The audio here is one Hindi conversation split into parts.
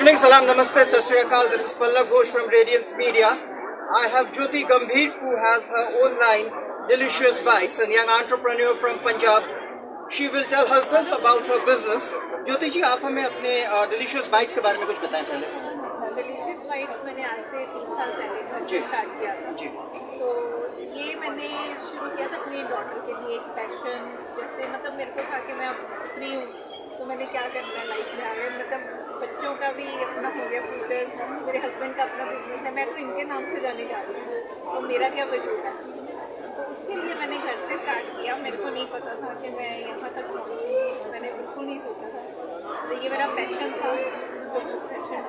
evening, salam, namaste, sat shri akal. This is Pallav Ghosh from Radiance Media. I have Jyoti Gambhir, who has her own line, Delicious Bites, a young entrepreneur from Punjab. She will tell herself about her business. Jyoti जी, आप हमें अपने Delicious Bites के बारे में कुछ बताएं पहले. Delicious Bites मैंने आज से 3 साल पहले घर से स्टार्ट किया था. जी. तो ये मैंने शुरू किया था अपनी डॉटर के लिए एक पैशन. जैसे मतलब मेरे को था कि मैं अब फ्री हूँ तो मैंने क्या करना है लाइफ में आगे. मतलब बच्चों का भी अपना हो गया फ्यूचर, मेरे हस्बैंड का अपना बिजनेस है, मैं तो इनके नाम से जाने जा रही हूँ, तो मेरा क्या वजूद है. तो उसके लिए मैंने घर से स्टार्ट किया. मेरे को नहीं पता था कि मैं यहाँ तक पहुँचूँगी, मैंने बिल्कुल नहीं सोचा था. तो ये मेरा पैशन था, प्रोफेशन.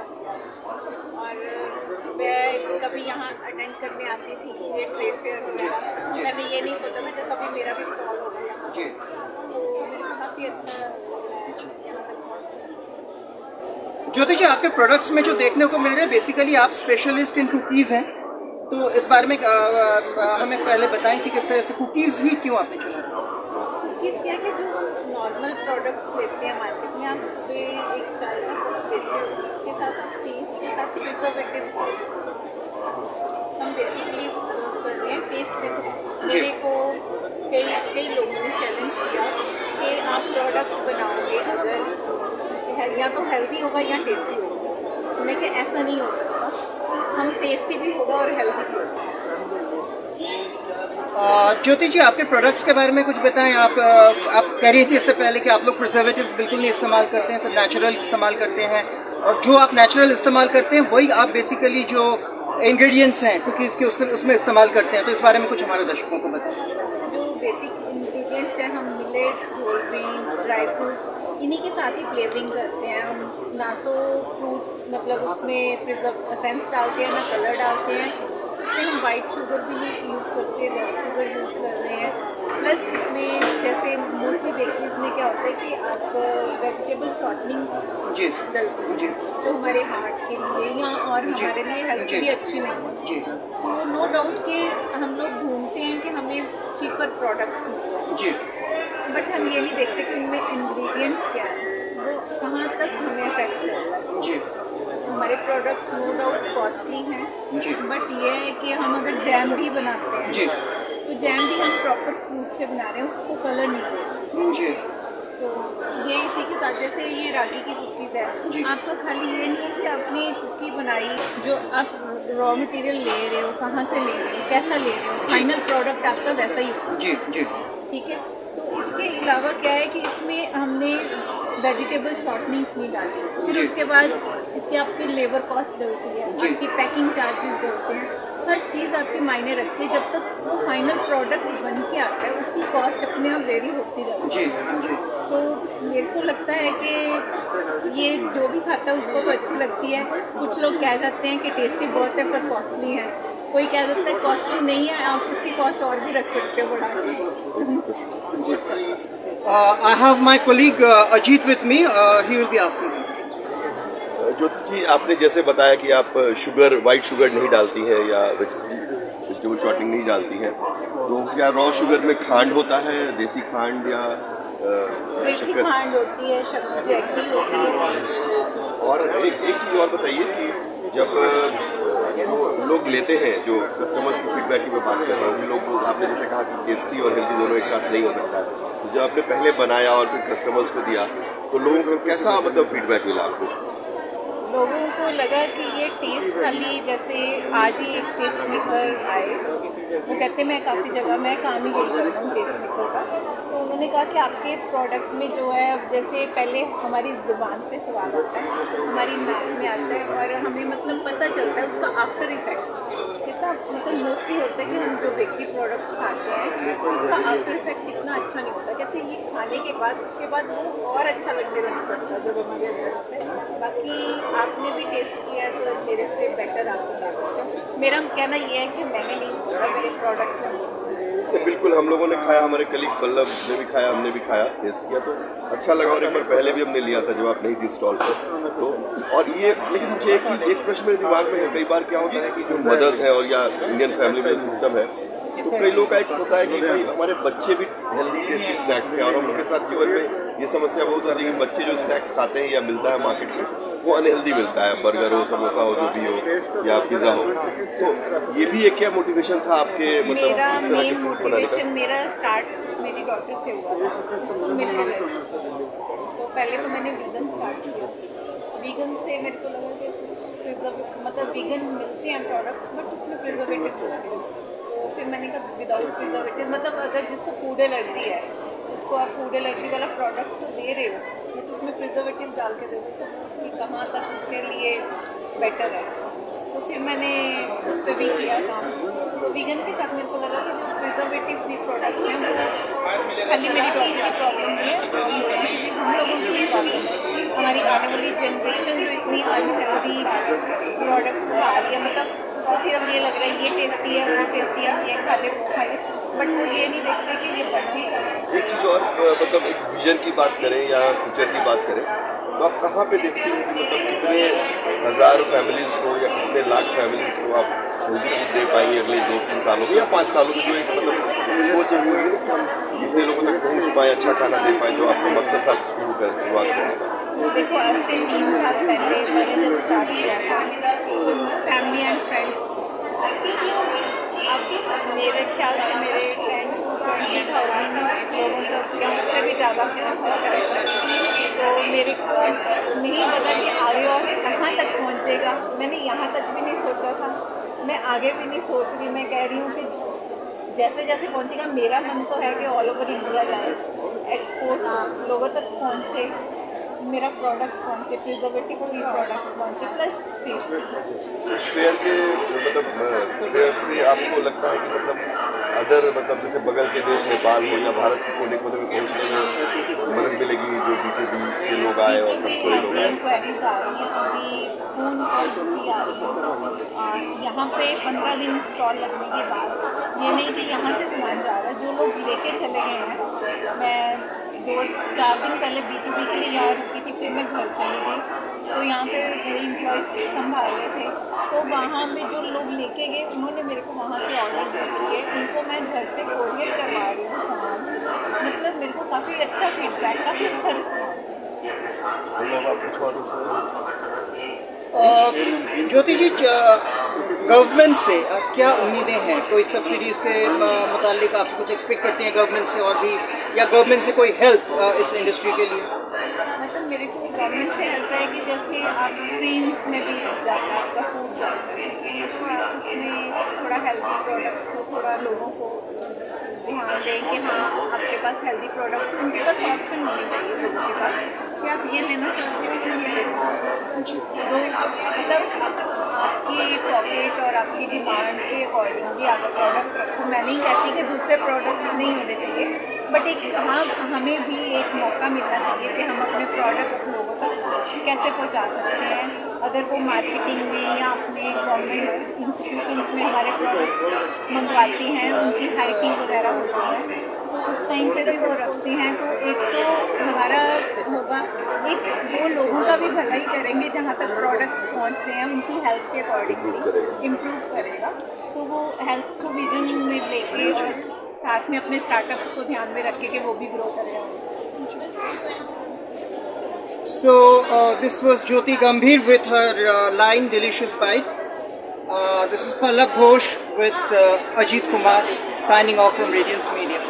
और मैं कभी यहाँ अटेंड करने आती थी ये ट्रेड फेयर वगैरह. मैंने ये नहीं सोचा था कि कभी मेरा भी स्टॉल होगा यहाँ. तो मेरे को काफ़ी अच्छा यहाँ तक पहुँचना. ज्योति जी, आपके प्रोडक्ट्स में जो देखने को मिल रहे हैं, बेसिकली आप स्पेशलिस्ट इन कुकीज़ हैं. तो इस बारे में हमें पहले बताएं कि किस तरह से कुकीज़ ही क्यों आपने चुना. कुकीज़ क्या है कि जो हम नॉर्मल प्रोडक्ट्स लेते हैं मार्केट में, आप सुबह एक चाय की कप लेते हो, उसके साथ आप टेस्ट के साथ प्रिजर्वेटिव्स हम बेसिकली कर रहे हैं टेस्ट विद. मेरे को कई लोगों ने चैलेंज किया कि आप प्रोडक्ट बनाओगे अगर या तो हेल्दी होगा या टेस्टी होगा. मैं क्या ऐसा नहीं हो सकता, हम टेस्टी भी होगा और हेल्दी भी होगा. ज्योति जी, आपके प्रोडक्ट्स के बारे में कुछ बताएं. आप कह रही थी इससे पहले कि आप लोग प्रिजर्वेटिव्स बिल्कुल नहीं इस्तेमाल करते हैं, सब नेचुरल इस्तेमाल करते हैं. और जो आप नेचुरल इस्तेमाल करते हैं वही आप बेसिकली जो इंग्रेडिएंट्स हैं कुकीज़ के उसमें इस्तेमाल करते हैं. तो इस बारे में कुछ हमारे दर्शकों को बताएं. जो बेसिक इंग्रेडिएंट्स हैं, हम millets, whole grains, dry fruits, इन्हीं के साथ ही फ्लेवरिंग करते हैं. हम ना तो फ्रूट मतलब उसमें प्रिजर्व एसेंस डालते हैं, ना कलर डालते हैं. इसमें हम वाइट शुगर भी नहीं यूज़ करते, रेड शुगर यूज़ कर रहे हैं. प्लस इसमें जैसे मोस्टली बेकरीज में क्या होता है कि आप वेजिटेबल शॉर्टनिंग्स डलते हैं जो हमारे हार्ट के लिए या और हमारे लिए हेल्थ के लिए अच्छी नहीं है. तो नो डाउट कि हम लोग ढूंढते हैं कि हमें चीपर प्रोडक्ट्स मिलें, बट हम ये नहीं देखते कि उनमें इंग्रेडिएंट्स क्या हैं, वो कहाँ तक हमें अफेक्ट करेगा. हमारे प्रोडक्ट्स नो डाउट कॉस्टली हैं, बट ये है कि हम अगर जैम भी बनाते हैं तो जैम भी हम प्रॉपर फ्रूट से बना रहे हैं, उसको कलर नहीं करते. तो ये इसी के साथ जैसे ये रागी की कुकीज़ है, आपका खाली ये नहीं है कि आपने कुकी बनाई, जो आप रॉ मटेरियल ले रहे हो, कहाँ से ले रहे हो, कैसा ले रहे हो, फाइनल प्रोडक्ट आपका वैसा ही होगा. ठीक है. तो इसके अलावा क्या है कि इसमें हमने वेजिटेबल शॉर्टनिंग्स नहीं डाली. फिर उसके बाद इसके आपकी लेबर कॉस्ट डलती है, आपकी पैकिंग चार्जेस डलते हैं, हर चीज़ आपकी मायने रखती है. जब तक वो फाइनल प्रोडक्ट बन के आता है उसकी कॉस्ट अपने आप वेरी होती जाती है. तो मेरे को लगता है कि ये जो भी खाता है उसको तो अच्छी लगती है. कुछ लोग कह जाते हैं कि टेस्टी बहुत है पर कॉस्टली है, कोई कह देता है कॉस्टली नहीं है, आप इसकी कॉस्ट और भी रख सकते हो बढ़ा के. I have my colleague Ajit with me. He will be asking something. ज्योति जी, आपने जैसे बताया कि आप वाइट शुगर नहीं डालती हैं या वेजिटेबल शॉर्टनिंग नहीं डालती हैं, तो क्या रॉ शुगर में खांड होता है, देसी खांड या देसी खांड होती है, जैगरी होती है. और एक चीज़ और बताइए कि जब जो लोग लेते हैं, जो कस्टमर्स की फीडबैक की मैं बात कर रहा हूँ, लोग आपने जैसे कहा कि टेस्टी और हेल्दी दोनों एक साथ नहीं हो सकता है, तो जब आपने पहले बनाया और फिर कस्टमर्स को दिया तो लोगों का कैसा मतलब फीडबैक मिला आपको? लोगों को लगा कि ये टेस्ट खाली जैसे आज ही एक टेस्ट मेकर आए, वो कहते मैं काफ़ी जगह मैं काम ही यही करता हूँ टेस्ट मेकर का. तो उन्होंने कहा कि आपके प्रोडक्ट में जो है जैसे पहले हमारी ज़ुबान पे स्वाद आता है, हमारी नाक में आता है और हमें मतलब पता चलता है उसका आफ्टर इफेक्ट कितना मतलब मोस्टली होता है कि हम जो बेकरी प्रोडक्ट्स खाते हैं उसका आफ्टर इफेक्ट इतना अच्छा नहीं होता. कहते हैं ये खाने के बाद उसके बाद वो और अच्छा लगने लग पड़ता है जो हमारे अंदर आता है. बाकी आपने भी टेस्ट किया है तो मेरे से बेटर आप बता सकते हो. मेरा कहना ये है कि मैंने नहीं बोला, मेरे प्रोडक्ट में बिल्कुल हम लोगों ने खाया, हमारे कलीग पल्लव ने भी खाया, हमने भी खाया, टेस्ट किया तो अच्छा लगा. और एक बार पहले भी हमने लिया था जब आप नहीं थी स्टॉल पर. तो और ये लेकिन मुझे एक प्रश्न मेरे दिमाग में है, कई बार क्या होता है कि जो मदर्स हैं और या इंडियन फैमिली में जो सिस्टम है, तो कई लोग का एक होता है कि भाई हमारे बच्चे भी हेल्दी टेस्टी स्नैक्स खाएं. और हम लोग के साथ जीवन में ये समस्या बहुत होती है कि बच्चे जो स्नैक्स खाते हैं या मिलता है मार्केट में वो अनहेल्दी मिलता है, बर्गर हो, समोसा हो, जो भी हो, या पिज़्ज़ा हो। तो ये भी एक क्या मोटिवेशन था आपके, मतलब मेरा इस तरह के मेन फूड बनाने का? मोटिवेशन मेरा स्टार्ट मेरी डॉटर से हुआ था, उसको मिल्क एलर्जी। तो पहले तो मैंने वीगन स्टार्ट किया, वीगन से मेरे को लगा कि कुछ मतलब वीगन मिलते हैं प्रोडक्ट्स बट उसमें प्रिजर्वेटिव होते हैं। तो फिर मैंने कहा विदाउट प्रिजर्वेटिव, मतलब अगर जिसको फूड एलर्जी है उसको आप फूड एलर्जी वाला प्रोडक्ट तो दे रहे हो बट उसमें प्रिजर्वेटिव डाल के दे दो तो उसकी कहाँ तक उसके लिए बेटर है। तो फिर मैंने उस पर भी किया काम। वीगन के साथ मेरे को लगा कि जो प्रिजर्वेटिव फ्री प्रोडक्ट हैं वो खाली मेरी डॉक्टर की प्रॉब्लम नहीं है, हम लोगों की भी प्रॉब्लम है। हमारी आने वाली जनरेशन जो इतनी अनहेल्दी प्रोडक्ट्स खा रही है, मतलब उसको सिर्फ ये लग रहा है ये टेस्टी है वो टेस्टी है, ये खा ले वो खा ले, बट वो ये नहीं देखते कि ये बने। एक चीज़ और, मतलब एक विजन की बात करें या फ्यूचर की बात करें तो आप कहाँ पे देखते हैं कि मतलब कितने हज़ार फैमिलीज़ को या कितने लाख फैमिलीज़ को आप हेल्दी फूड दे पाएंगे अगले 2-3 सालों में या 5 सालों में? जो एक मतलब सोच है कि हम इतने लोगों तक पहुँच पाएँ, अच्छा खाना दे पाएँ, जो आपका मकसद था शुरुआत करने का? देखो आज से 3 साल पहले मैंने जब स्टार्ट किया था फैमिली एंड फ्रेंड्स, अब मेरे ख्याल से मेरे 20,000 लोगों तक या उससे भी ज़्यादा तो मेरे को नहीं पता कि आगे और कहाँ तक पहुँचेगा। मैंने यहाँ तक भी नहीं सोचा था, मैं आगे भी नहीं सोच रही। मैं कह रही हूँ कि जैसे जैसे पहुँचेगा, मेरा मन तो है कि ऑल ओवर इंडिया जाए, एक्सपोर्ट लोगों तक पहुँचे, मेरा प्रोडक्ट पहुँचे, प्रिजर्वेटिव फ्री प्रोडक्ट पहुँचे प्लस टेस्ट। इस फेयर के मतलब फेयर से आपको लगता है कि मतलब अदर मतलब जैसे बगल के देश नेपाल हो या भारत के कोने कोने में पहुँचने में मदद मिलेगी, जो B2B के लोग आए और परसों लोग आए? इंक्वायरीज आ रही हैं, अभी फ़ोन कॉल्स भी आ रही हैं। यहाँ पे 15 दिन स्टॉल लगने के बाद ये नहीं कि यहाँ से सामान जा रहा है, जो लोग लेके चले गए हैं। मैं 2-4 दिन पहले B2B के लिए यहाँ रुकी थी, फिर मैं घर चली गई, तो यहाँ पे मेरे एम्प्लॉयज़ संभाल रहे थे। तो वहाँ में जो लोग लेके गए उन्होंने मेरे को वहाँ से ऑर्डर दिए, उनको मैं घर से कोरियर करवा रही हूँ सामान। मतलब मेरे को काफ़ी अच्छा फीडबैक, काफ़ी अच्छा रिस्पॉन्स है। ज्योति जी, गवर्नमेंट से क्या उम्मीदें हैं? कोई सब्सिडीज़ के मुतालिक आप कुछ एक्सपेक्ट करते हैं गवर्नमेंट से, और भी या गवर्नमेंट से कोई हेल्प इस इंडस्ट्री के लिए? मतलब मेरे को गवर्नमेंट से हेल्प है कि जैसे आप ट्रेन्स में भी जाता है, आपका फूड जाता है, तो आप उसमें थोड़ा हेल्दी प्रोडक्ट्स को, थोड़ा लोगों को ध्यान दें कि हाँ आपके पास हेल्दी प्रोडक्ट्स, उनके पास ऑप्शन होने चाहिए लोगों के पास कि आप ये लेना चाहते हो कि ये लेना चाहते हो। मतलब आपकी पॉकेट और आपकी डिमांड के अकॉर्डिंगली आप प्रोडक्ट रखो। मैं नहीं कहती कि दूसरे प्रोडक्ट्स नहीं होने चाहिए, बट एक हाँ हमें भी एक मौका मिलना चाहिए कि हम अपने प्रोडक्ट्स लोगों तक कैसे पहुंचा सकते हैं। अगर वो मार्केटिंग में या अपने गवर्नमेंट इंस्टीट्यूशंस में हमारे प्रोडक्ट्स मंगवाती हैं, उनकी हाइटिंग वगैरह होती है, तो उस टाइम पे भी वो रखते हैं, तो एक तो हमारा होगा, एक वो लोगों का भी भलाई करेंगे जहाँ तक प्रोडक्ट्स पहुँच रहे हैं, उनकी हेल्थ के अकॉर्डिंगली इम्प्रूव करेगा। तो वो हेल्थ को विजन में लेके और साथ में अपने स्टार्टअप्स को ध्यान में रख के वो भी ग्रो करेगा। So this was Jyoti Gambhir with her line Delicious Bites. This is Pallab Ghosh with Ajit Kumar signing off from Radiance Media.